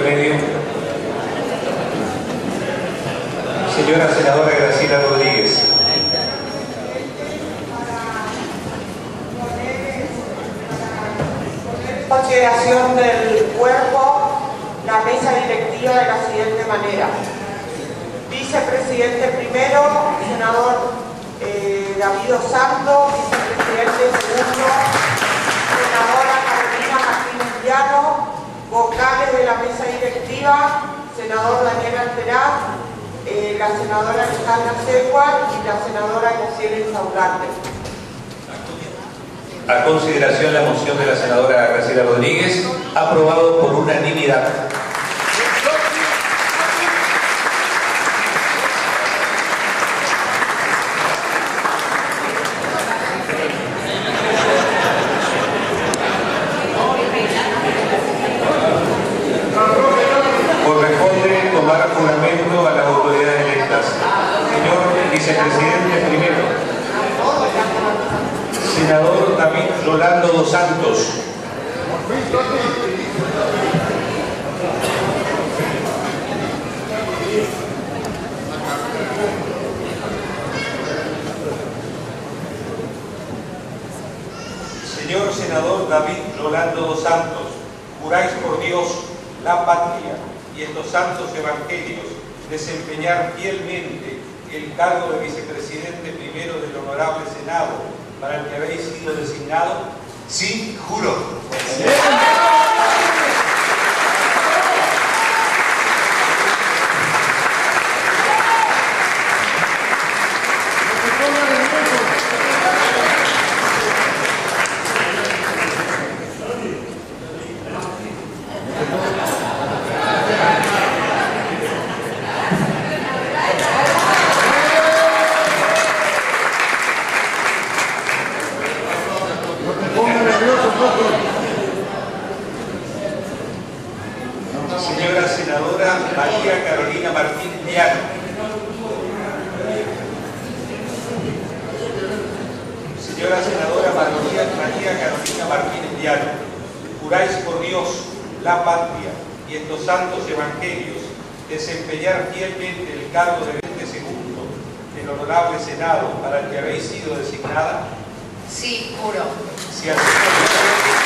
medio. Señora senadora Graciela Rodríguez. Consideración del cuerpo, la mesa directiva de la siguiente manera. Vicepresidente primero, senador David Osanto, vicepresidente segundo, senadora Carolina Martínez Llano, vocales de la mesa directiva, senador Daniel Alteraz, la senadora Alejandra Secua y la senadora Graciela Insaurralde. A consideración la moción de la senadora Graciela Rodríguez, aprobado por unanimidad. Corresponde tomar juramento a las autoridades electas. Señor vicepresidente primero. Senador David Rolando dos Santos. Señor senador David Rolando dos Santos, juráis por Dios, la patria y estos santos evangelios desempeñar fielmente el cargo de vicepresidente primero del Honorable Senado, para el que habéis sido designado. Sí, juro. Sí. Señora senadora María Carolina Martínez Llano. Señora senadora María Carolina Martínez Llano, juráis por Dios, la patria y estos santos evangelios desempeñar fielmente el cargo de 20 segundo del Honorable Senado para el que habéis sido designada. Sí, juro. Si así es.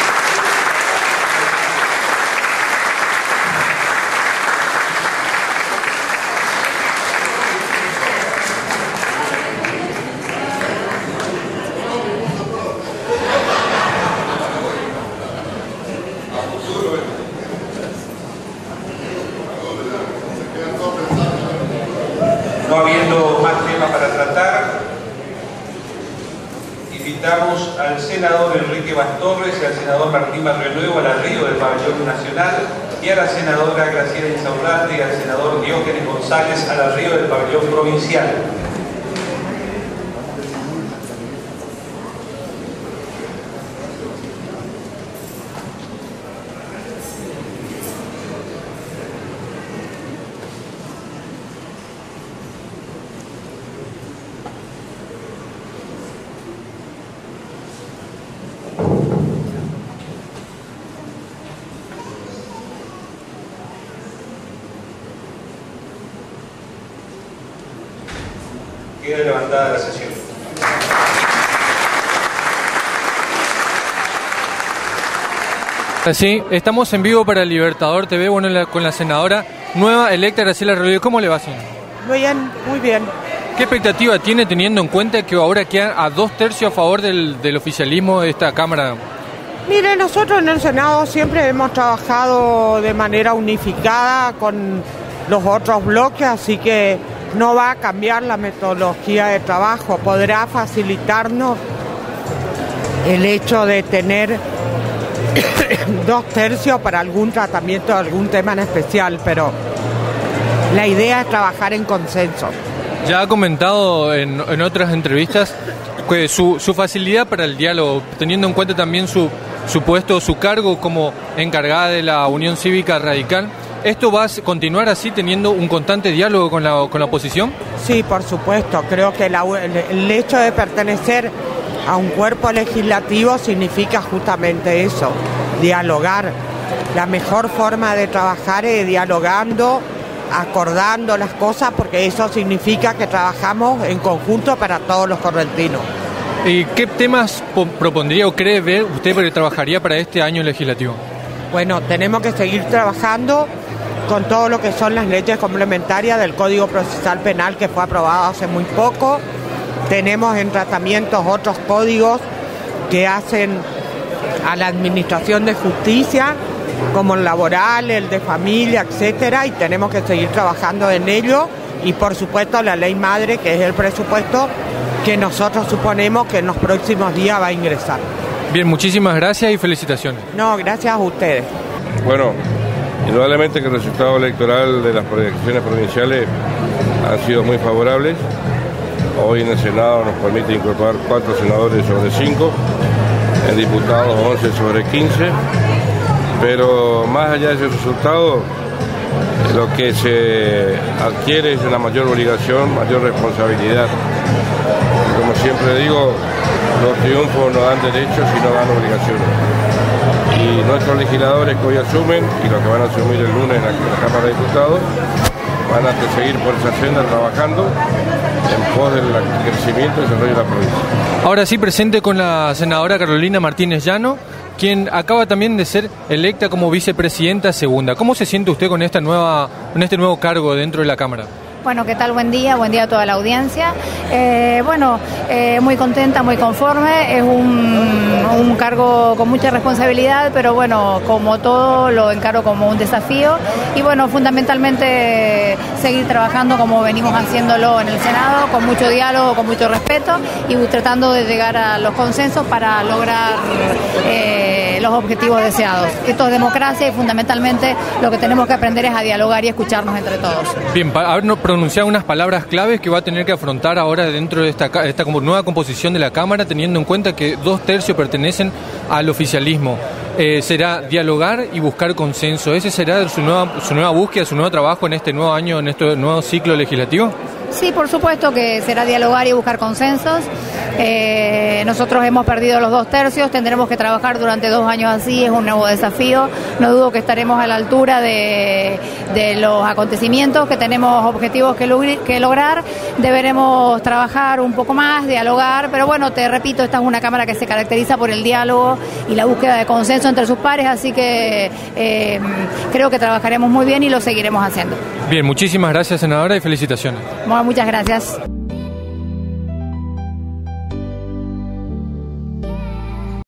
No habiendo más temas para tratar, invitamos al senador Enrique Bastorres y al senador Martín Barrionuevo al arribo del pabellón nacional y a la senadora Graciela Insaurralde y al senador Diógenes González al arribo del pabellón provincial. Queda levantada la sesión. Sí, estamos en vivo para Libertador TV, bueno, con la senadora nueva electa Graciela Rodríguez. ¿Cómo le va, señor? Muy bien, muy bien. ¿Qué expectativa tiene teniendo en cuenta que ahora quedan a 2/3 a favor del oficialismo de esta Cámara? Mire, nosotros en el Senado siempre hemos trabajado de manera unificada con los otros bloques, así que no va a cambiar la metodología de trabajo. Podrá facilitarnos el hecho de tener 2/3 para algún tratamiento de algún tema en especial, pero la idea es trabajar en consenso. Ya ha comentado en otras entrevistas que su facilidad para el diálogo, teniendo en cuenta también su puesto, su cargo como encargada de la Unión Cívica Radical. ¿Esto va a continuar así, teniendo un constante diálogo con la oposición? Sí, por supuesto. Creo que el hecho de pertenecer a un cuerpo legislativo significa justamente eso, dialogar. la mejor forma de trabajar es dialogando, acordando las cosas, porque eso significa que trabajamos en conjunto para todos los correntinos. ¿Y qué temas propondría o cree ver usted que trabajaría para este año legislativo? Bueno, tenemos que seguir trabajando con todo lo que son las leyes complementarias del Código Procesal Penal que fue aprobado hace muy poco. Tenemos en tratamientos otros códigos que hacen a la administración de justicia, como el laboral, el de familia, etcétera, y tenemos que seguir trabajando en ello. Y por supuesto la ley madre, que es el presupuesto que nosotros suponemos que en los próximos días va a ingresar. Bien, muchísimas gracias y felicitaciones. No, gracias a ustedes. Bueno, indudablemente que el resultado electoral de las elecciones provinciales han sido muy favorables. Hoy en el Senado nos permite incorporar 4 senadores sobre 5, en diputados 11 sobre 15, pero más allá de ese resultado, lo que se adquiere es una mayor obligación, mayor responsabilidad. Como siempre digo, los triunfos no dan derechos, sino dan obligaciones. Y nuestros legisladores que hoy asumen, y los que van a asumir el lunes en la Cámara de Diputados, van a seguir por esa senda trabajando en pos del crecimiento y desarrollo de la provincia. Ahora sí, presente con la senadora Carolina Martínez Llano, quien acaba también de ser electa como vicepresidenta segunda. ¿Cómo se siente usted con este nuevo cargo dentro de la Cámara? Bueno, ¿qué tal? Buen día a toda la audiencia. Muy contenta, muy conforme. Es un cargo con mucha responsabilidad, pero bueno, como todo lo encaro como un desafío. Y bueno, fundamentalmente seguir trabajando como venimos haciéndolo en el Senado, con mucho diálogo, con mucho respeto y tratando de llegar a los consensos para lograr los objetivos deseados. Esto es democracia y fundamentalmente lo que tenemos que aprender es a dialogar y escucharnos entre todos. Bien, habernos pronunciado unas palabras claves que va a tener que afrontar ahora dentro de esta nueva composición de la Cámara, teniendo en cuenta que 2/3 pertenecen al oficialismo. Será dialogar y buscar consenso. ¿Ese será su nueva búsqueda, su nuevo trabajo en este nuevo año, en este nuevo ciclo legislativo? Sí, por supuesto que será dialogar y buscar consensos. Nosotros hemos perdido los 2/3, tendremos que trabajar durante 2 años así, es un nuevo desafío. No dudo que estaremos a la altura de los acontecimientos, que tenemos objetivos que lograr. Deberemos trabajar un poco más, dialogar, pero bueno, te repito, esta es una Cámara que se caracteriza por el diálogo y la búsqueda de consenso entre sus pares, así que creo que trabajaremos muy bien y lo seguiremos haciendo. Bien, muchísimas gracias, senadora, y felicitaciones. Bueno, muchas gracias.